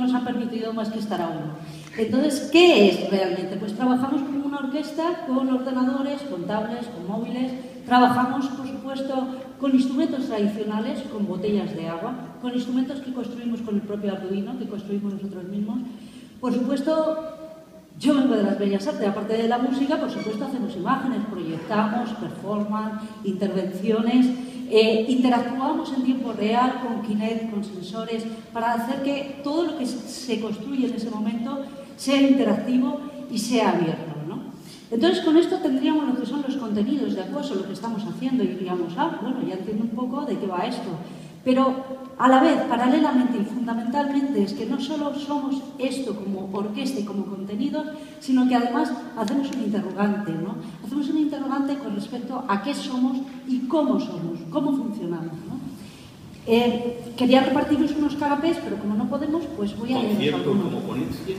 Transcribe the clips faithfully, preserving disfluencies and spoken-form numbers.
nos han permitido más que estar a uno. Entonces, ¿qué es realmente? Pues trabajamos con una orquesta, con ordenadores, con tablets, con móviles. Trabajamos, por supuesto, con instrumentos tradicionales, con botellas de agua, con instrumentos que construimos con el propio Arduino, que construimos nosotros mismos. Por supuesto, yo vengo de las bellas artes, aparte de la música, por supuesto, hacemos imágenes, proyectamos, performance, intervenciones, eh, interactuamos en tiempo real con Kinect, con sensores, para hacer que todo lo que se construye en ese momento sea interactivo y sea abierto, ¿no? Entonces, con esto tendríamos lo que son los contenidos de acoso, lo que estamos haciendo, y diríamos, ah, bueno, ya entiendo un poco de qué va esto. Pero, a la vez, paralelamente y fundamentalmente, es que no solo somos esto como orquesta y como contenido, sino que además hacemos un interrogante, ¿no? Hacemos un interrogante con respecto a qué somos y cómo somos, cómo funcionamos, ¿no? Eh, quería repartirnos unos canapés, pero como no podemos, pues voy a leer Concierto algunos. como ponencia.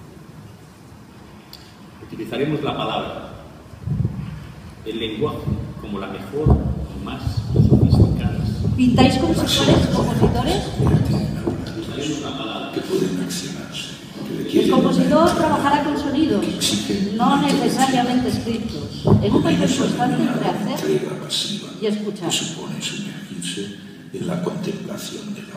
Utilizaremos la palabra, el lenguaje, como la mejor y más sofisticada. ¿Pintáis como si fuerais compositores? Utilizaremos la palabra. Que pueden accionarse. El compositor trabajará con sonidos, no necesariamente escritos. En un papel constante entre hacer y escuchar. Que supone sumergirse en la contemplación de la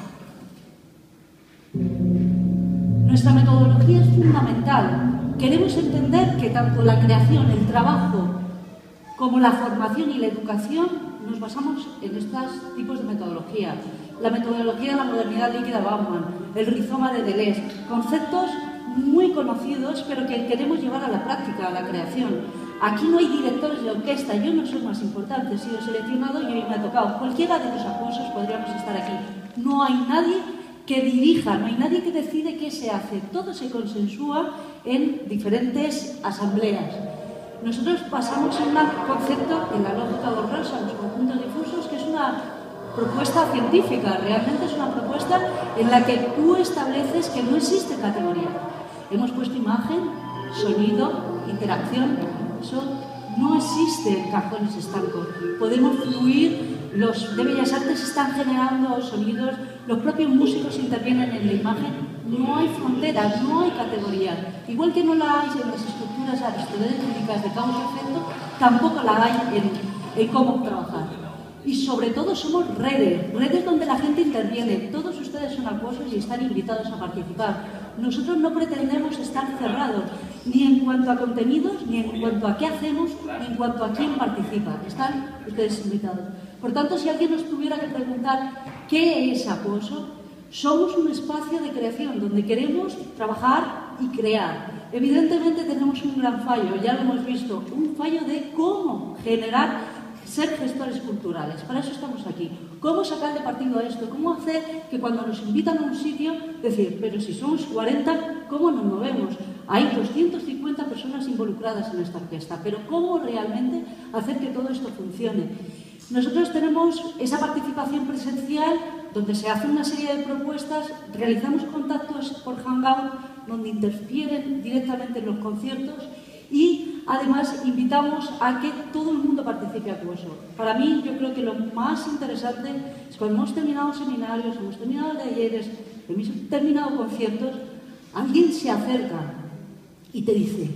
obra. Nuestra metodología es fundamental. Queremos entender que tanto la creación, el trabajo, como la formación y la educación nos basamos en estos tipos de metodologías. La metodología de la modernidad líquida Bauman, el rizoma de Deleuze, conceptos muy conocidos pero que queremos llevar a la práctica, a la creación. Aquí no hay directores de orquesta, yo no soy más importante, he sido seleccionado y hoy me ha tocado. Cualquiera de los aplausos podríamos estar aquí. No hay nadie que dirija, no hay nadie que decide qué se hace. Todo se consensúa en diferentes asambleas. Nosotros pasamos en un concepto, en la lógica borrosa, los conjuntos difusos, que es una propuesta científica, realmente es una propuesta en la que tú estableces que no existe categoría. Hemos puesto imagen, sonido, interacción, eso no existe en cajones estancos. Podemos fluir, los de Bellas Artes están generando sonidos, los propios músicos intervienen en la imagen, no hay fronteras, no hay categorías. Igual que no la hay en las estructuras aristotélicas de causa y efecto, tampoco la hay en, en cómo trabajar. Y sobre todo somos redes, redes donde la gente interviene. Todos ustedes son acuosos y están invitados a participar. Nosotros no pretendemos estar cerrados, ni en cuanto a contenidos, ni en cuanto a qué hacemos, ni en cuanto a quién participa. Están ustedes invitados. Por tanto, si alguien nos tuviera que preguntar qué es acoso, somos un espacio de creación donde queremos trabajar y crear. Evidentemente tenemos un gran fallo, ya lo hemos visto, un fallo de cómo generar ser gestores culturales. Para eso estamos aquí. ¿Cómo sacarle partido a esto? ¿Cómo hacer que cuando nos invitan a un sitio, decir, pero si somos cuarenta, ¿cómo nos movemos? Hay doscientas cincuenta personas involucradas en esta orquesta, pero ¿cómo realmente hacer que todo esto funcione? Nosotros tenemos esa participación presencial donde se hace una serie de propuestas, realizamos contactos por Hangout donde interfieren directamente en los conciertos y además invitamos a que todo el mundo participe acuoso. Para mí, yo creo que lo más interesante es cuando hemos terminado seminarios, hemos terminado talleres, hemos terminado conciertos, alguien se acerca y te dice,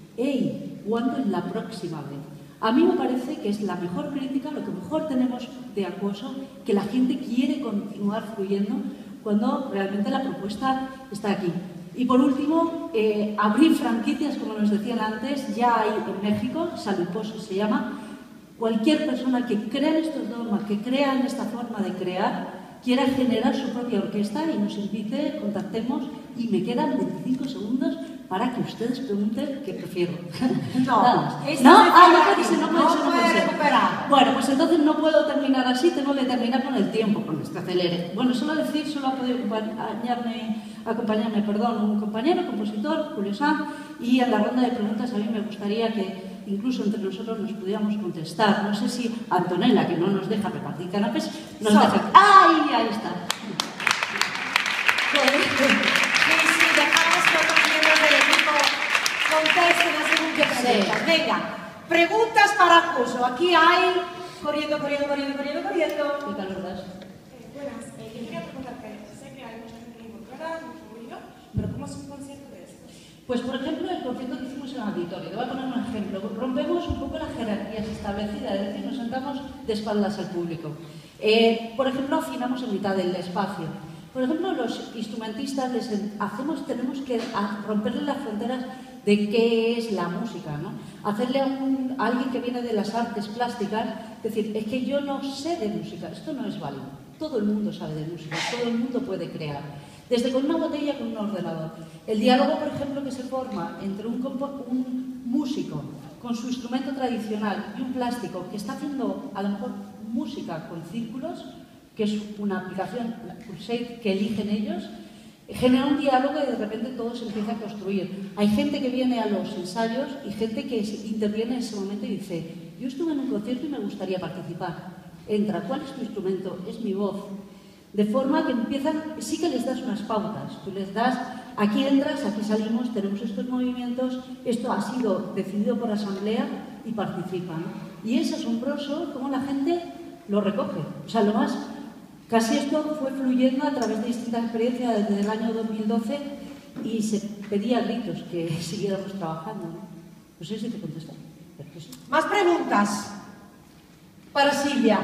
hey, ¿cuándo es la próxima vez? A mí me parece que es la mejor crítica, lo que mejor tenemos de acoso, que la gente quiere continuar fluyendo cuando realmente la propuesta está aquí. Y por último, eh, abrir franquicias, como nos decían antes, ya hay en México, Saluposo se llama. Cualquier persona que crea en estos dogmas, que crea en esta forma de crear, quiera generar su propia orquesta y nos invite, contactemos, y me quedan veinticinco segundos para que ustedes pregunten qué prefiero. No, ¿no? esto ¿No? se Ah, no queda puede aquí, ser, no no puede ser, no puede puede ser. recuperar. Bueno, pues entonces no puedo terminar así, tengo que terminar con el tiempo, con este acelere. Bueno, solo decir, solo ha podido acompañarme, acompañarme perdón, un compañero, compositor, Julio Sanz, y en la ronda de preguntas a mí me gustaría que incluso entre nosotros nos pudiéramos contestar. No sé si Antonella, que no nos deja repartir canapés, nos So. deja... ¡Ay! Ahí está. Y si dejamos que otros miembros del equipo contesten a según qué preguntas. Venga, preguntas para acoso. Aquí hay... Corriendo, corriendo, corriendo, corriendo, corriendo. ¿Qué calor das? Eh, buenas, eh, yo quería preguntarte, sé que hay mucha gente involucrada, mucho ruido, Pues, por ejemplo, el concierto que hicimos en el auditorio. Te voy a poner un ejemplo. Rompemos un poco las jerarquías establecidas, es decir, nos sentamos de espaldas al público. Eh, por ejemplo, afinamos en mitad del espacio. Por ejemplo, los instrumentistas les hacemos, tenemos que romperle las fronteras de qué es la música, ¿no? Hacerle a, un, a alguien que viene de las artes plásticas, decir, es que yo no sé de música, esto no es válido. Todo el mundo sabe de música, todo el mundo puede crear. Desde con una botella con un ordenador. El diálogo, por ejemplo, que se forma entre un, un músico con su instrumento tradicional y un plástico que está haciendo a lo mejor música con círculos, que es una aplicación, un shape que eligen ellos, genera un diálogo y de repente todo se empieza a construir. Hay gente que viene a los ensayos y gente que interviene en ese momento y dice, yo estuve en un concierto y me gustaría participar. Entra, ¿cuál es tu instrumento? Es mi voz. De forma que empiezan, sí que les das unas pautas, tú les das, aquí entras, aquí salimos, tenemos estos movimientos, esto ha sido decidido por asamblea y participan. Y es asombroso cómo la gente lo recoge. O sea, lo más, casi esto fue fluyendo a través de distintas experiencias desde el año dos mil doce y se pedía a gritos que siguiéramos trabajando, ¿no? No sé si te contesto. Sí. Más preguntas para Silvia.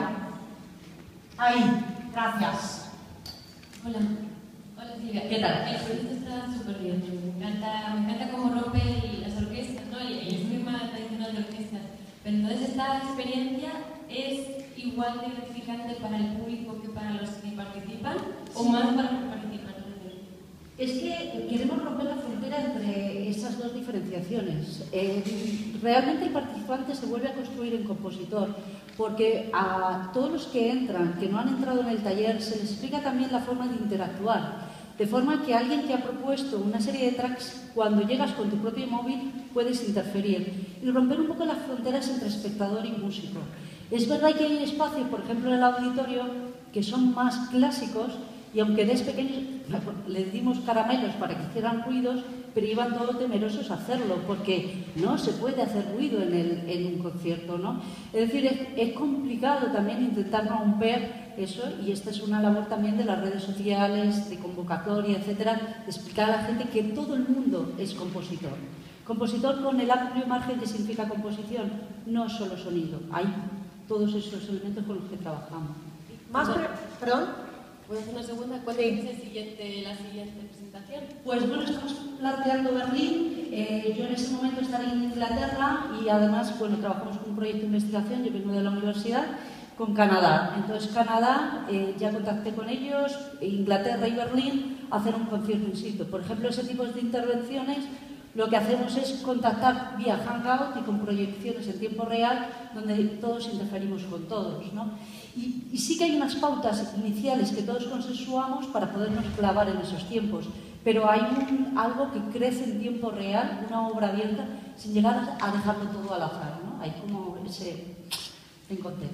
Ahí, gracias. Hola, hola Silvia. ¿Qué tal? El proyecto está súper bien. Me encanta, me encanta cómo rompe las orquestas, ¿no? Y el esquema tradicional de orquestas. Pero entonces esta experiencia es igual de gratificante para el público que para los que participan, o más para los que participan. Es que queremos romper la frontera entre esas dos diferenciaciones. Eh, realmente el participante se vuelve a construir en compositor, porque a todos los que entran, que no han entrado en el taller, se les explica también la forma de interactuar. De forma que alguien que ha propuesto una serie de tracks, cuando llegas con tu propio móvil, puedes interferir y romper un poco las fronteras entre espectador y músico. Es verdad que hay espacios, por ejemplo en el auditorio, que son más clásicos y aunque desde pequeños les dimos caramelos para que hicieran ruidos, pero iban todos temerosos a hacerlo, porque no se puede hacer ruido en, el, en un concierto, ¿no? Es decir, es, es complicado también intentar romper eso, y esta es una labor también de las redes sociales, de convocatoria, etcétera, de explicar a la gente que todo el mundo es compositor. Compositor con el amplio margen que significa composición, no solo sonido, hay todos esos elementos con los que trabajamos. Más pre ¿Perdón? ¿Puedo hacer una segunda? ¿Cuándo Sí. es el siguiente, la siguiente presentación? Pues bueno, estamos planteando Berlín, eh, yo en ese momento estaré en Inglaterra y además, bueno, trabajamos con un proyecto de investigación, yo vengo de la universidad, con Canadá. Entonces Canadá, eh, ya contacté con ellos, Inglaterra y Berlín, a hacer un concierto in situ. Por ejemplo, ese tipo de intervenciones, lo que hacemos es contactar vía Hangout y con proyecciones en tiempo real, donde todos interferimos con todos, ¿no? Y, y sí que hay unas pautas iniciales que todos consensuamos para podernos clavar en esos tiempos, pero hay un, algo que crece en tiempo real, una obra abierta, sin llegar a dejarlo todo al azar, ¿no? Hay como ese encontré.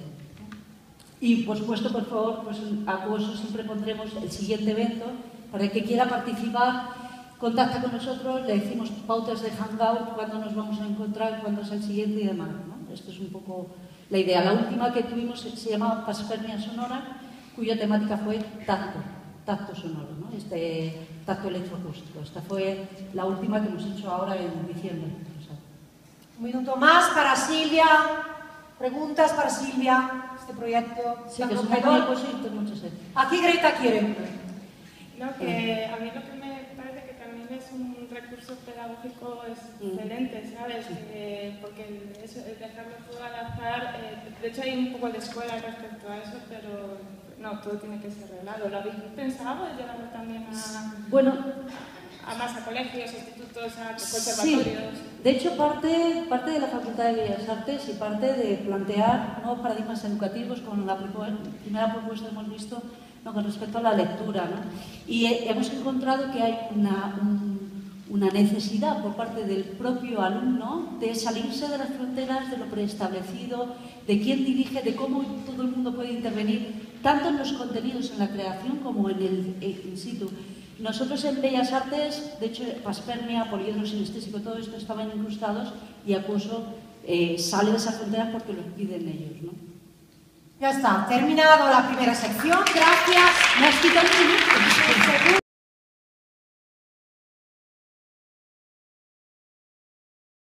Y por supuesto, por favor, pues Acuoso siempre pondremos el siguiente evento para el que quiera participar. Contacta con nosotros, le decimos pautas de hangout, cuándo nos vamos a encontrar, cuándo es el siguiente y demás, ¿no? Esto es un poco la idea. La última que tuvimos se llamaba Paspermia Sonora, cuya temática fue tacto, tacto sonoro, ¿no? Este tacto electroacústico. Esta fue la última que hemos hecho ahora en diciembre. Un minuto más para Silvia. Preguntas para Silvia. Este proyecto. Sí, que es muy posible, mucho sed. Aquí Greta quiere. No, que a mí lo que me parece que también es un recurso pedagógico excelente, ¿sabes? Eh, porque eso, dejarlo todo al azar, eh, de hecho hay un poco de escuela respecto a eso, pero no, todo tiene que ser reglado. ¿Lo habéis pensado de llevarlo también a, bueno, a más a colegios, institutos, a conservatorios? Sí. De hecho, parte, parte de la Facultad de Bellas Artes y parte de plantear nuevos paradigmas educativos, con la primera propuesta que hemos visto, no, con respecto a la lectura, ¿no? Y he, hemos encontrado que hay una, un, una necesidad por parte del propio alumno de salirse de las fronteras de lo preestablecido, de quién dirige, de cómo todo el mundo puede intervenir, tanto en los contenidos, en la creación, como en el in situ. Nosotros en Bellas Artes, de hecho, Paspermia, poliedro sinestésico, todo esto estaban incrustados y Acuoso eh, sale de esas fronteras porque lo piden ellos, ¿no? Ya está, terminado la primera sección. Gracias. Me has quitado un minuto.